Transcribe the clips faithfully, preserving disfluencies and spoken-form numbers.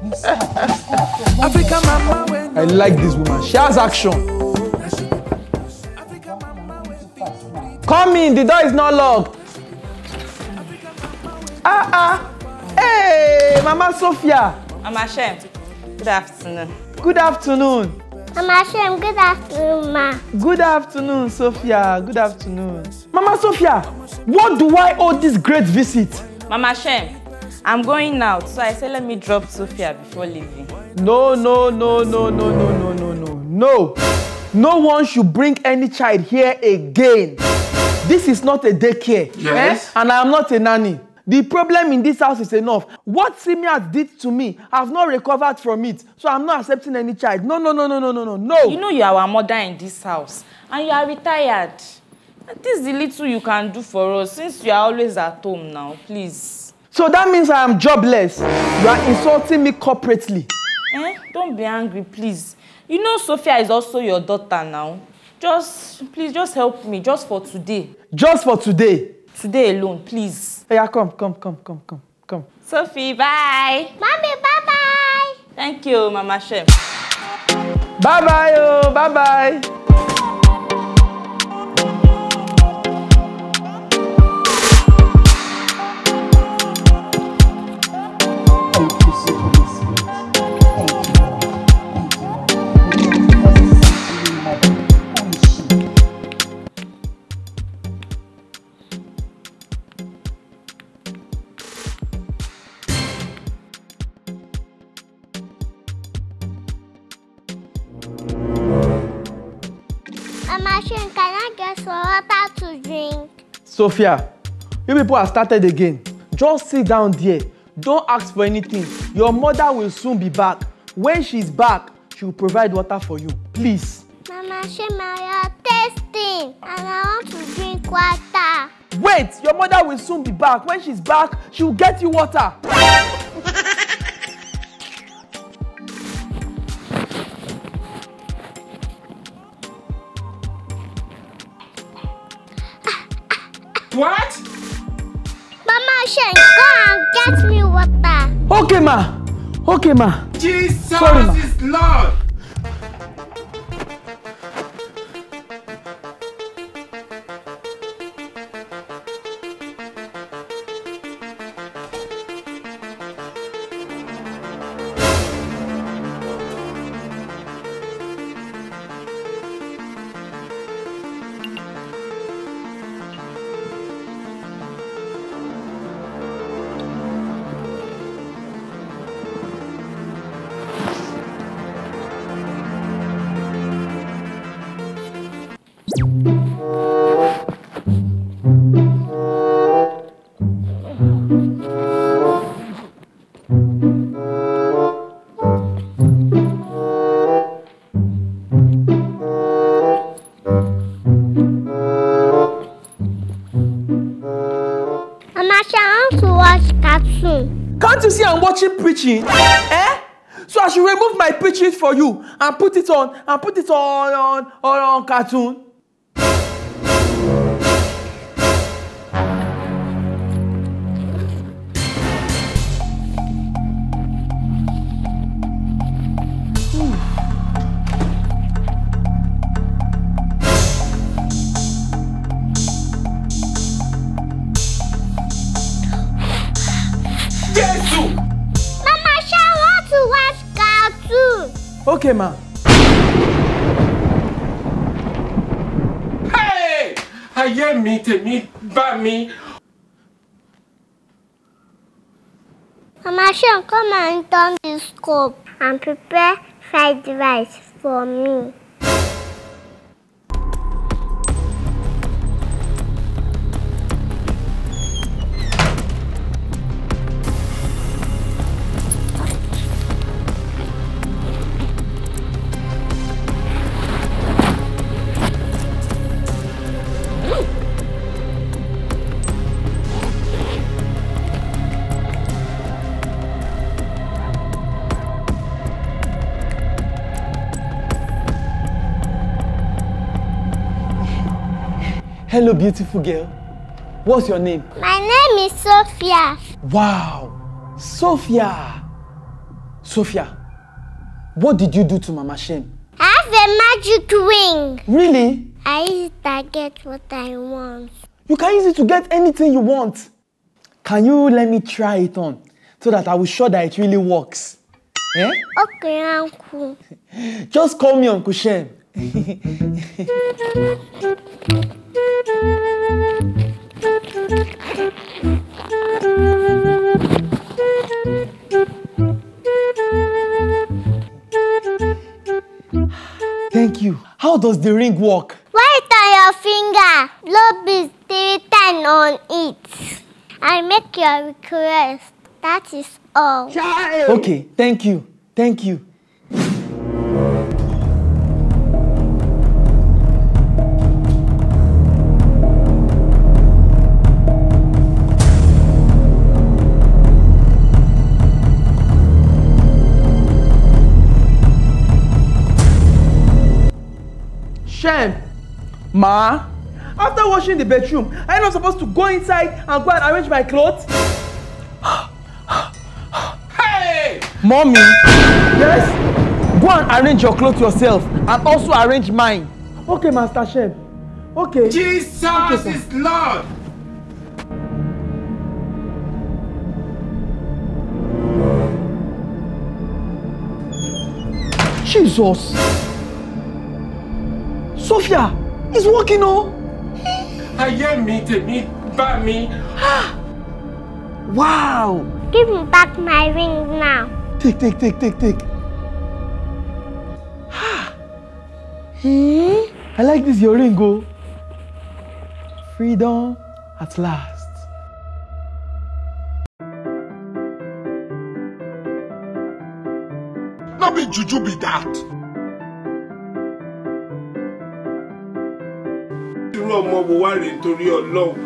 I like this woman. She has action. Come in. The door is not locked. Ah ah. Hey, Mama Sophia. Mama Shem. Good afternoon. Good afternoon. Mama Shem, good afternoon, ma. Good afternoon, Sophia. Good afternoon. Mama Sophia, what do I owe this great visit? Mama Shem, I'm going out, so I said let me drop Sophia before leaving. No, no, no, no, no, no, no, no, no, no. No one should bring any child here again. This is not a daycare. Yes. Eh? And I am not a nanny. The problem in this house is enough. What Simeon did to me, I have not recovered from it. So I'm not accepting any child. No, no, no, no, no, no, no, no. You know you are our mother in this house. And you are retired. This is the little you can do for us since you are always at home now. Please. So that means I am jobless. You are insulting me corporately. Eh? Don't be angry, please. You know Sophia is also your daughter now. Just, please, just help me. Just for today. Just for today? Today alone, please. Yeah, come, come, come, come, come, come. Sophie, bye. Mommy, bye-bye. Thank you, Mama Shem. Bye-bye, oh, bye-bye. Mama Shem, can I get some water to drink? Sophia, you people have started again. Just sit down there. Don't ask for anything. Your mother will soon be back. When she's back, she will provide water for you. Please. Mama Shem, I am thirsty and I want to drink water. Wait, your mother will soon be back. When she's back, she will get you water. What? Mama Shem, go and get me water. Okay, ma. Okay, ma. Jesus Sorry, ma. is Lord. Can't you see I'm watching preaching? Eh? So I should remove my preaching for you and put it on and put it on on on, on cartoon. Okay, ma. Hey! Ayé mi tèmi bá mi. Mama Shem, come and turn the scope and prepare fried rice for me. Hello, beautiful girl. What's your name? My name is Sophia. Wow, Sophia. Sophia, what did you do to Mama Shem? I have a magic ring. Really? I use it to get what I want. You can use it to get anything you want. Can you let me try it on so that I will show that it really works? Eh? Okay, Uncle. Just call me Uncle Shem. Thank you. How does the ring work? Write on your finger. Blow bees three times on it. I make your request. That is all. Okay, thank you. Thank you. Shem, Ma, after washing the bedroom, are you not supposed to go inside and go and arrange my clothes? Hey! Mommy, yes? Go and arrange your clothes yourself and also arrange mine. Okay, Master Shem. Okay. Jesus Okay, is Lord. Jesus. Sophia, it's working, oh. Ayé mi tèmi bá mi. Wow. Give me back my ring now. Take, take, take, take, take. Hmm? I like this your ring, oh. Freedom at last. No be juju be that. Irú ọmọ wo wá rèé nítorí Ọlọ́run.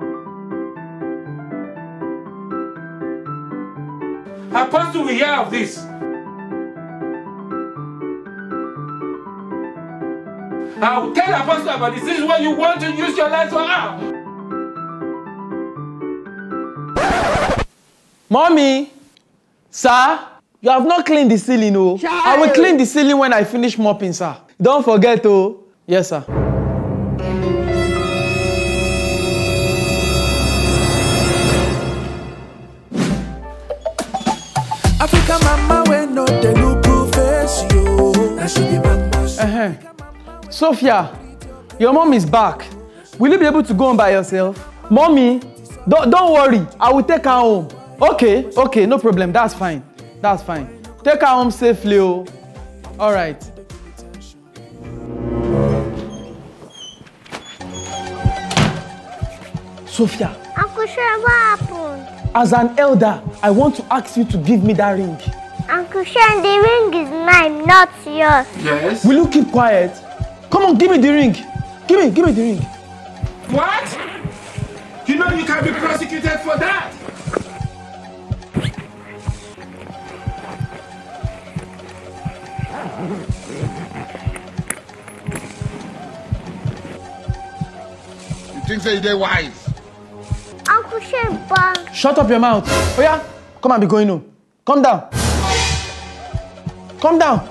Apostle will hear of this. I will tell Apostle about this. This is what you want to use your life for now. Mommy, sir, you have not cleaned the ceiling, oh. I will clean the ceiling when I finish mopping, sir. Don't forget, oh. Yes, sir. Africa mama when no they look face you. That should be mama. Uh-huh. Sophia, your mom is back. Will you be able to go home by yourself? Mommy, don't, don't worry. I will take her home. Okay, okay, no problem. That's fine. That's fine. Take her home safely, oh. All right. Sophia. Uncle Shem, what happened? As an elder, I want to ask you to give me that ring. Uncle Shem, the ring is mine, not yours. Yes? Will you keep quiet? Come on, give me the ring. Give me, give me the ring. What? You know you can be prosecuted for that. You think say they wise? Uncle Shem, but Shut up your mouth. Oh yeah, come and be going home. Come down. Come down.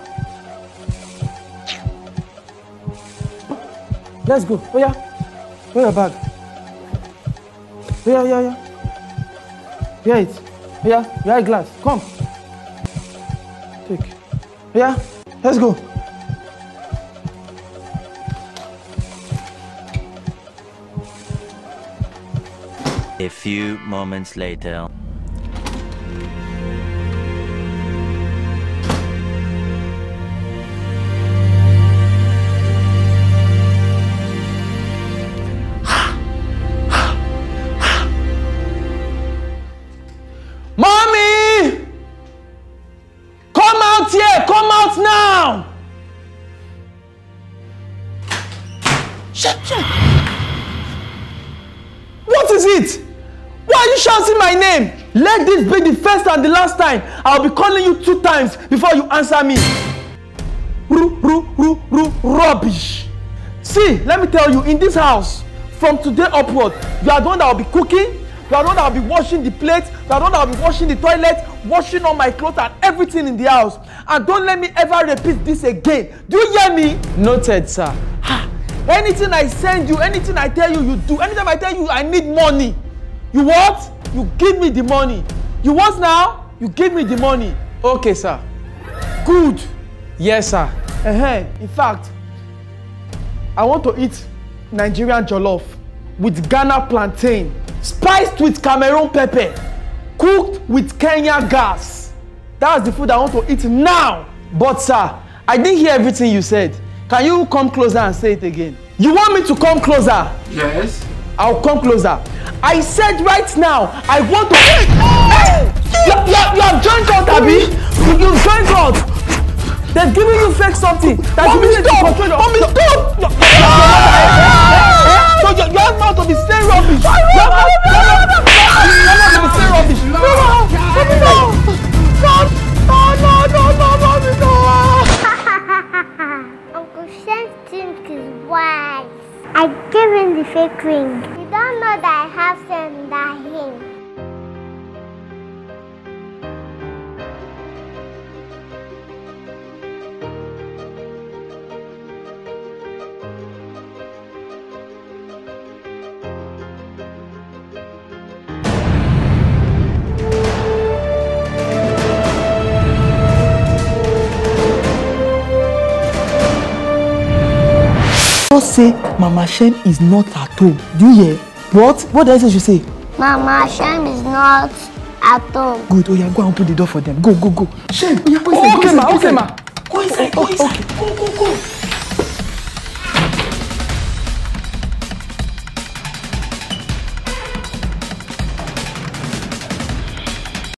Let's go. Oh yeah. Where your bag? Oh yeah, yeah, yeah. Here it. Oh yeah, your eyeglass. Come. Take. Oh yeah, let's go. A few moments later. Mommy! Come out here! Come out now! Shut up! What is it? Why are you shouting my name? Let this be the first and the last time. I'll be calling you two times before you answer me. Ru, ru, ru, ru, rubbish. See, let me tell you, in this house, from today upward, you are the one that will be cooking, You are the one that will be washing the plates. You are the one that will be washing the toilet, washing all my clothes and everything in the house. And don't let me ever repeat this again. Do you hear me? Noted, sir. Anything I send you, anything I tell you, you do. Anytime I tell you I need money, you what? You give me the money. You what now? You give me the money. Okay, sir. Good. Yes, sir. Uh-huh. In fact, I want to eat Nigerian jollof with Ghana plantain, spiced with Cameroon pepper, cooked with Kenya gas. That's the food I want to eat now. But, sir, I didn't hear everything you said. Can you come closer and say it again? You want me to come closer? Yes. I'll come closer. I said right now, I want to... Hey! Hey! You, you, you have joined out, Abi. You, you've joined out. They're giving you fake something. Mommy, stop! Mommy, stop! So you, you have not to be saying rubbish. You have not, you have not, you have not to be saying rubbish. No, no, no, no, no, no, no, no, no. Uncle Shen thinks is wise. I gave him the fake ring. You don't know that I have sense than him. Just say Mama Shem is not at home. Do you hear? What? What did I say you say? Mama Shem is not at home. Good. Oh yeah, go and open the door for them. Go, go, go. Shem, oh, yeah, go Oh, inside, okay, go ma. inside, Okay, ma. Go inside, go inside. Go, go, go.